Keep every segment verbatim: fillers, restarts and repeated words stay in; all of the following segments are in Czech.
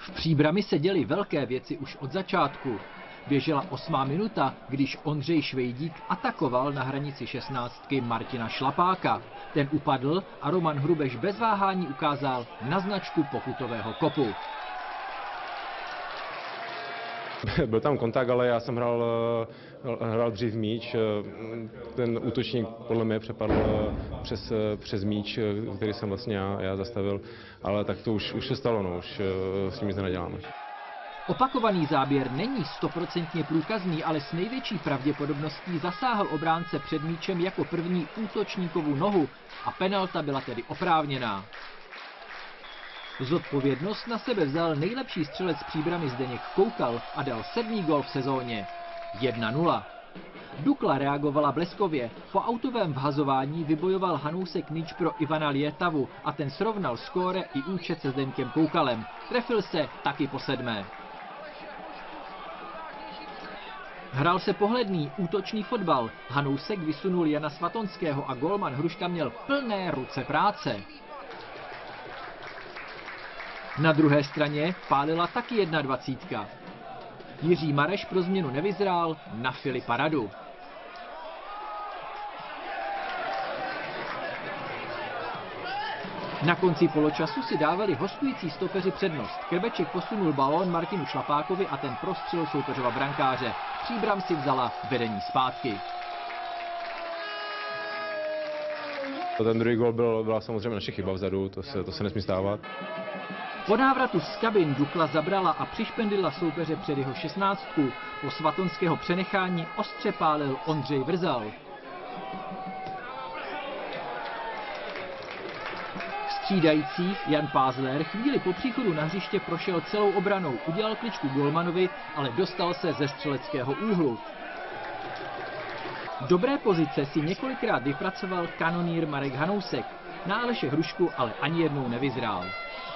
V Příbrami se děly velké věci už od začátku. Běžela osmá minuta, když Ondřej Švejdík atakoval na hranici šestnáctky Martina Šlapáka. Ten upadl a Roman Hrubeš bez váhání ukázal na značku pokutového kopu. Byl tam kontakt, ale já jsem hrál, hrál dřív míč. Ten útočník podle mě přepadl přes, přes míč, který jsem vlastně já, já zastavil. Ale tak to už, už se stalo, no, už s tím nic neděláme. Opakovaný záběr není stoprocentně průkazný, ale s největší pravděpodobností zasáhl obránce před míčem jako první útočníkovu nohu a penalta byla tedy oprávněná. Zodpovědnost na sebe vzal nejlepší střelec Příbrami Zdeněk Koukal a dal sedmý gól v sezóně. jedna nula. Dukla reagovala bleskově. Po autovém vhazování vybojoval Hanousek míč pro Ivana Lietavu a ten srovnal skóre i účet se Zdeňkem Koukalem. Trefil se taky po sedmé. Hrál se pohledný útočný fotbal. Hanousek vysunul Jana Svatonského a golman Hruška měl plné ruce práce. Na druhé straně pálila taky dvacítka jedna. Jiří Mareš pro změnu nevyzrál na Filipa Radu. Na konci poločasu si dávali hostující stopeři přednost. Krbeček posunul balón Martinu Šlapákovi a ten prostřelil soupeřova brankáře. Příbram si vzala vedení zpátky. Ten druhý gól byl, byla samozřejmě naše chyba vzadu, to se, to se nesmí stávat. Po návratu z kabin Dukla zabrala a přišpendila soupeře před jeho šestnáctku. Po Svatonského přenechání ostře pálil Ondřej Vrzal. Střídající Jan Pázler chvíli po příchodu na hřiště prošel celou obranou, udělal kličku golmanovi, ale dostal se ze střeleckého úhlu. Dobré pozice si několikrát vypracoval kanonýr Marek Hanousek. Na Aleše Hrušku ale ani jednou nevyzrál.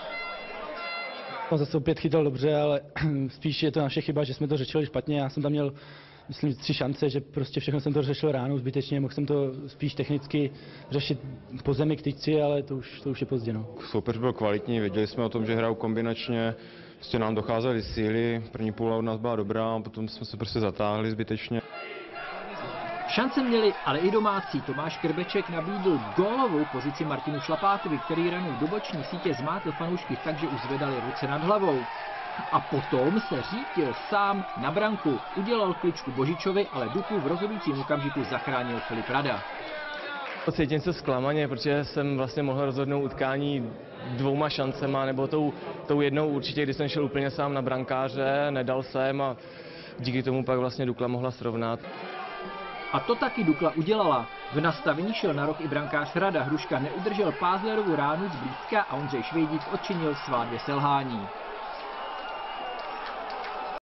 On zase opět chytal dobře, ale spíš je to naše chyba, že jsme to řešili špatně. Já jsem tam měl, myslím, tři šance, že prostě všechno jsem to řešil ráno zbytečně. Mohl jsem to spíš technicky řešit po zemi k tyčci, ale to už, to už je pozdě. No. Soupeř byl kvalitní, věděli jsme o tom, že hrajou kombinačně. Prostě nám docházely síly, první půl od nás byla dobrá, a potom jsme se prostě zatáhli zbytečně. Šance měli ale i domácí. Tomáš Krbeček nabídl gólovou pozici Martinu Šlapákovi, který ranou do boční sítě zmátl fanoušky tak, že už zvedali ruce nad hlavou. A potom se řítil sám na branku. Udělal kličku Božičovi, ale Duklu v rozhodujícím okamžiku zachránil Filip Rada. Cítím se zklamaně, protože jsem vlastně mohl rozhodnout utkání dvouma šancema, nebo tou, tou jednou určitě, když jsem šel úplně sám na brankáře, nedal jsem a díky tomu pak vlastně Dukla mohla srovnat. A to taky Dukla udělala. V nastavení šel na rok i brankář Rada. Hruška neudržel Pázlerovu ránu zblízka a Ondřej Švejdík odčinil svá dvě selhání.